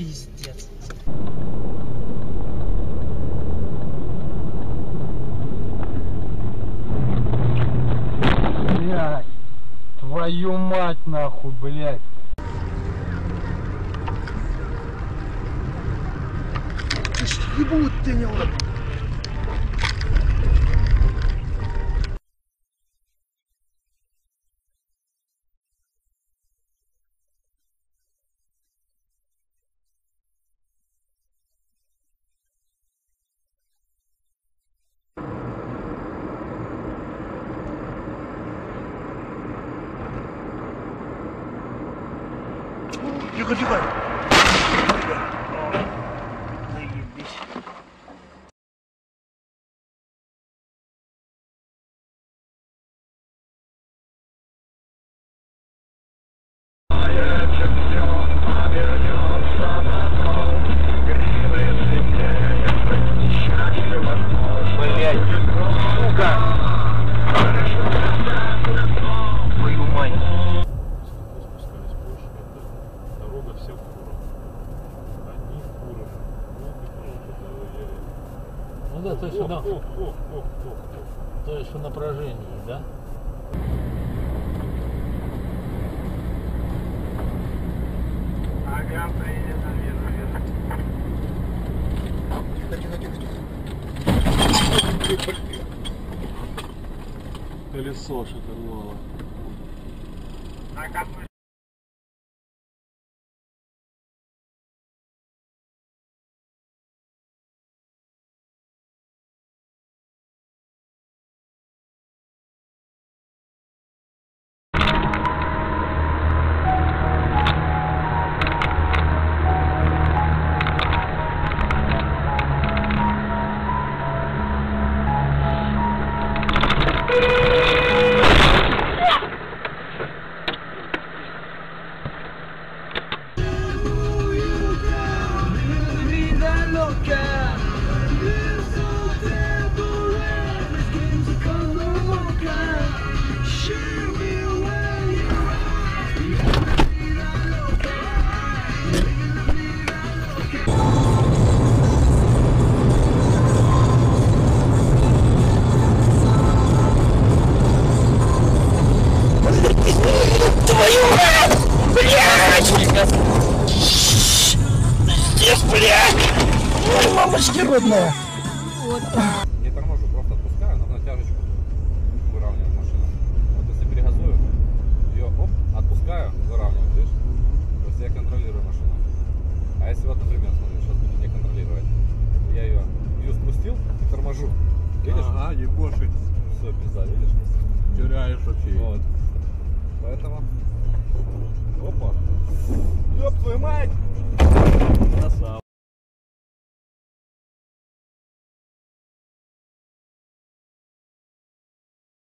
Пиздец. Блядь, твою мать нахуй, блядь. Ты ж ебут ты не вот. Тихо, тихо. Заебись. Блядь, сука. Твою мать. Дорога вся фура. Одни фуры. Ну да, то есть то есть в напряжении, да? Ага, поедет наверх. Тихо, тихо, тихо. Колесо шатырвало. Здесь, блядь! Ой, мамочки родная! Не торможу, просто